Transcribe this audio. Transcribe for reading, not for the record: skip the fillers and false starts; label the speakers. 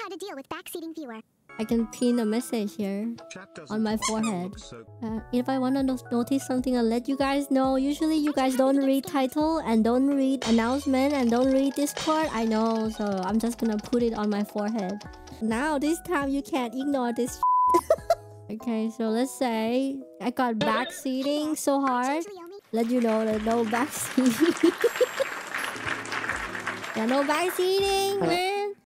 Speaker 1: how to deal with backseating viewer.
Speaker 2: I can pin a message here on my forehead. If I want to notice something, I'll let you guys know. Usually you guys don't read title and don't read announcement and don't read Discord. I know, so I'm just gonna put it on my forehead. Now this time you can't ignore this. Okay, so let's say I got backseating so hard. Let you know that no backseating. Yeah, no backseating, man.